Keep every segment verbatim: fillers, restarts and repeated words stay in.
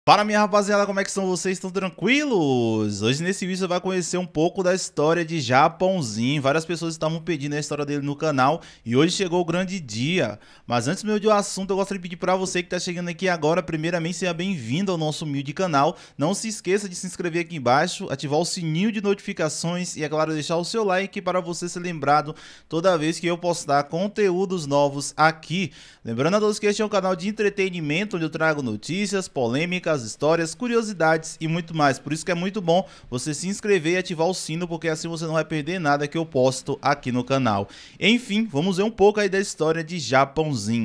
Fala, minha rapaziada, como é que estão vocês? Estão tranquilos? Hoje nesse vídeo você vai conhecer um pouco da história de Japãozinho. Várias pessoas estavam pedindo a história dele no canal e hoje chegou o grande dia. Mas antes meu de o assunto, eu gostaria de pedir para você que está chegando aqui agora, primeiramente seja bem-vindo ao nosso humilde canal. Não se esqueça de se inscrever aqui embaixo, ativar o sininho de notificações e, é claro, deixar o seu like para você ser lembrado toda vez que eu postar conteúdos novos aqui. Lembrando a todos que este é um canal de entretenimento onde eu trago notícias, polêmicas, histórias, curiosidades e muito mais. Por isso que é muito bom você se inscrever e ativar o sino, porque assim você não vai perder nada que eu posto aqui no canal. Enfim, vamos ver um pouco aí da história de Japãozinho.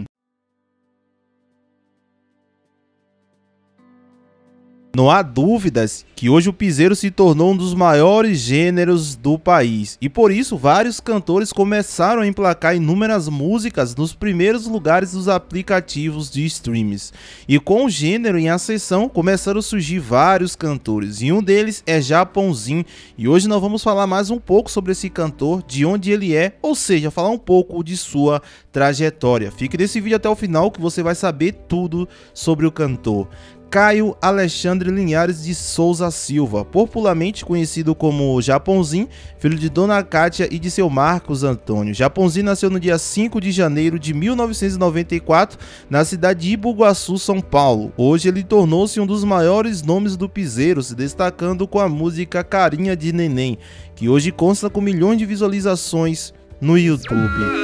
Não há dúvidas que hoje o piseiro se tornou um dos maiores gêneros do país e por isso vários cantores começaram a emplacar inúmeras músicas nos primeiros lugares dos aplicativos de streams. E com o gênero em ascensão começaram a surgir vários cantores e um deles é Japãozinho. E hoje nós vamos falar mais um pouco sobre esse cantor, de onde ele é, ou seja, falar um pouco de sua trajetória. Fique nesse vídeo até o final que você vai saber tudo sobre o cantor. Caio Alexandre Linhares de Souza Silva, popularmente conhecido como Japãozinho, filho de Dona Cátia e de seu Marcos Antônio. Japãozinho nasceu no dia cinco de janeiro de mil novecentos e noventa e quatro, na cidade de Ipuguaçu, São Paulo. Hoje ele tornou-se um dos maiores nomes do piseiro, se destacando com a música Carinha de Neném, que hoje consta com milhões de visualizações no YouTube.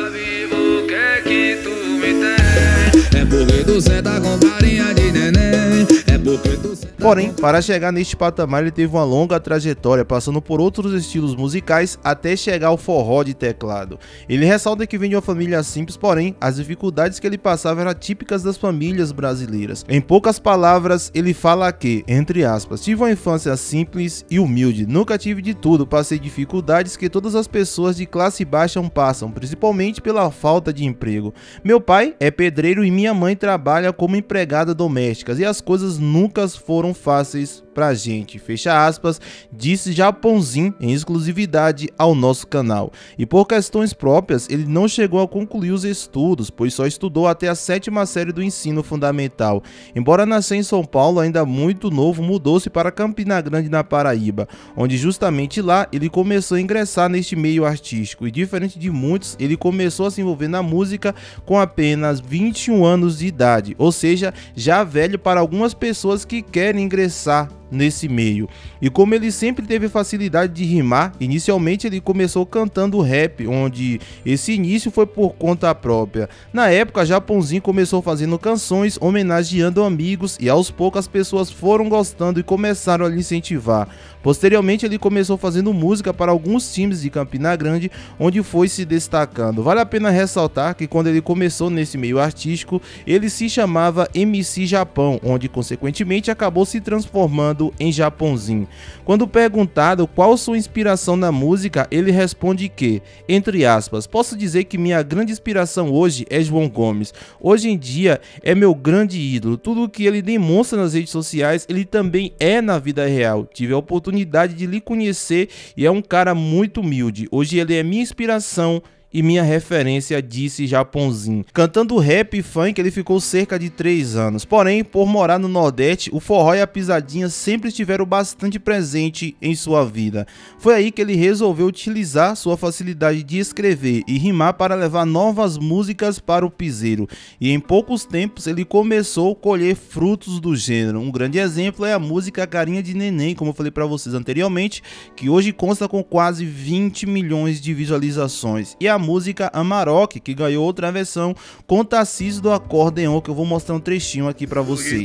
É porque tu senta com carinha de neném. É porque tu senta... Porém, para chegar neste patamar ele teve uma longa trajetória, passando por outros estilos musicais até chegar ao forró de teclado. Ele ressalta que vem de uma família simples, porém as dificuldades que ele passava eram típicas das famílias brasileiras. Em poucas palavras, ele fala que, entre aspas, tive uma infância simples e humilde, nunca tive de tudo, passei dificuldades que todas as pessoas de classe baixa passam, principalmente pela falta de emprego. Meu pai é pedreiro e minha mãe trabalha como empregada doméstica e as coisas nunca foram fáceis pra gente, fecha aspas, disse Japãozinho em exclusividade ao nosso canal. E por questões próprias, ele não chegou a concluir os estudos, pois só estudou até a sétima série do ensino fundamental. Embora nascer em São Paulo, ainda muito novo, mudou-se para Campina Grande, na Paraíba, onde justamente lá ele começou a ingressar neste meio artístico. E diferente de muitos, ele começou a se envolver na música com apenas vinte e um anos de idade, ou seja, já velho para algumas pessoas que querem ingressar nesse meio. E como ele sempre teve facilidade de rimar, inicialmente ele começou cantando rap, onde esse início foi por conta própria. Na época, Japãozinho começou fazendo canções homenageando amigos e aos poucos as pessoas foram gostando e começaram a lhe incentivar. Posteriormente ele começou fazendo música para alguns times de Campina Grande, onde foi se destacando. Vale a pena ressaltar que quando ele começou nesse meio artístico, ele se chamava M C Japão, onde consequentemente acabou se transformando em Japãozinho. Quando perguntado qual sua inspiração na música, ele responde que, entre aspas, posso dizer que minha grande inspiração hoje é João Gomes. Hoje em dia é meu grande ídolo. Tudo o que ele demonstra nas redes sociais, ele também é na vida real. Tive a oportunidade de lhe conhecer e é um cara muito humilde. Hoje ele é minha inspiração e minha referência, disse Japãozinho. Cantando rap e funk, ele ficou cerca de três anos. Porém, por morar no Nordeste, o forró e a pisadinha sempre estiveram bastante presente em sua vida. Foi aí que ele resolveu utilizar sua facilidade de escrever e rimar para levar novas músicas para o piseiro. E em poucos tempos ele começou a colher frutos do gênero. Um grande exemplo é a música Carinha de Neném, como eu falei para vocês anteriormente, que hoje consta com quase vinte milhões de visualizações. E a música Amarok, que ganhou outra versão com Tarcísio do Acordeon, que eu vou mostrar um trechinho aqui pra vocês.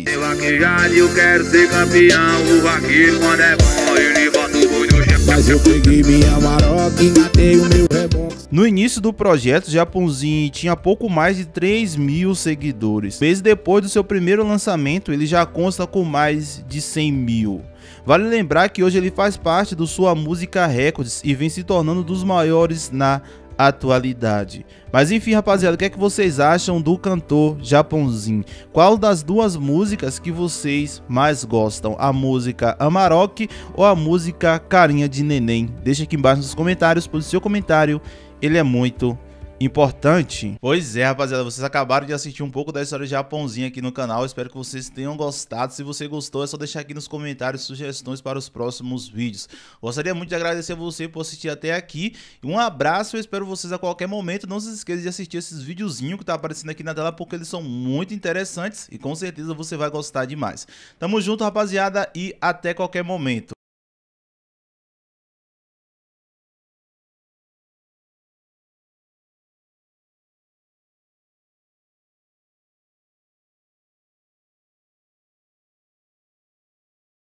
No início do projeto, Japãozinho tinha pouco mais de três mil seguidores. Meses depois do seu primeiro lançamento, ele já consta com mais de cem mil. Vale lembrar que hoje ele faz parte do Sua Música Records e vem se tornando um dos maiores na atualidade. Mas enfim, rapaziada, o que é que vocês acham do cantor Japãozinho? Qual das duas músicas que vocês mais gostam? A música Amarok ou a música Carinha de Neném? Deixa aqui embaixo nos comentários, pois o seu comentário ele é muito importante. Pois é, rapaziada, vocês acabaram de assistir um pouco da história de Japãozinho aqui no canal. Espero que vocês tenham gostado. Se você gostou, é só deixar aqui nos comentários sugestões para os próximos vídeos. Gostaria muito de agradecer a você por assistir até aqui. Um abraço, eu espero vocês a qualquer momento. Não se esqueça de assistir esses videozinhos que tá aparecendo aqui na tela, porque eles são muito interessantes e com certeza você vai gostar demais. Tamo junto, rapaziada, e até qualquer momento.